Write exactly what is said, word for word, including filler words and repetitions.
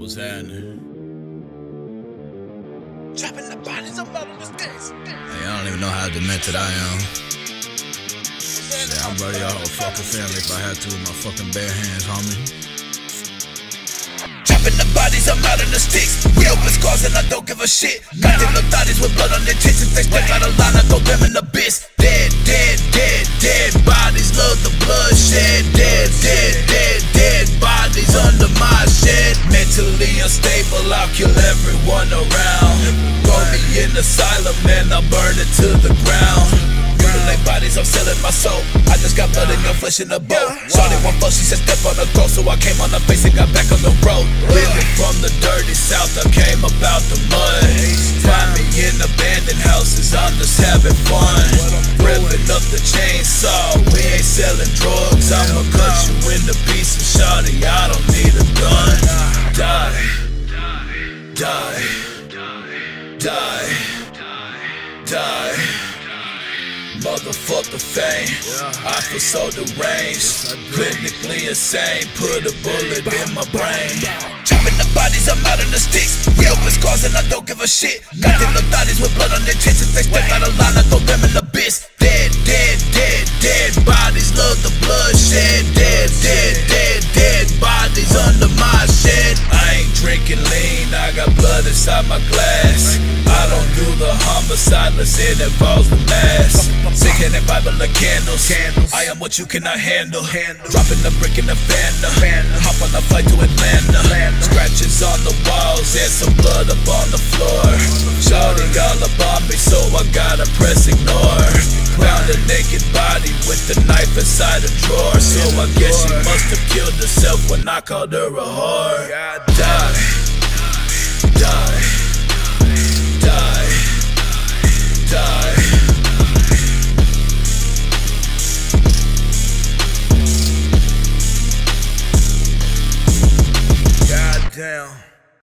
What's happening? Trapping the bodies of motherless days. Hey, I don't even know how demented I am. Shit, I'll murder your whole fucking family if I had to with my fucking bare hands, homie. Trapping the bodies, I'm out in the sticks. We open scars and I don't give a shit. Got them little bodies with blood on their tits. If they step out of line, I throw them in the abyss. Dead, dead, dead, dead bodies, love the bloodshed. Dead, dead, dead, dead bodies under my shed. Mentally unstable, I'll kill everyone around. Throw me in the asylum and I'll burn it to the ground. Mutilate bodies, I'm selling my soul. I just got blood in your flesh in a boat. Shorty one fuck, she said step on the throat. So I came on the face and got back on the road. Living from the dirty south, I came about the mud. Find me in abandoned houses, I'm just having fun. Revving up the chainsaw, we ain't selling drugs. I'ma cut you into pieces, shorty, I don't need a gun. Die, die, die, die. Motherfuck the fame, I feel so deranged, clinically insane, put a bullet in my brain. Chopping the bodies, I'm out in the sticks. We open scars and I don't give a shit. Got them little bodies with blood on their tits. If they step out of line, I throw them in the abyss. Dead, dead, dead, dead bodies, love the bloodshed. Dead, dead, dead, dead bodies under my shed. I ain't drinking lean, I got blood inside my glass. I don't do the homicide unless it involves the mass. Sick in Bible of candles. I am what you cannot handle. Dropping the brick in the Fanta. Hop on the flight to Atlanta. Scratches on the walls and some blood up on the floor. Shouting all up on me, so I gotta press ignore. Found a naked body with the knife inside a drawer. So I guess she must have killed herself when I called her a whore.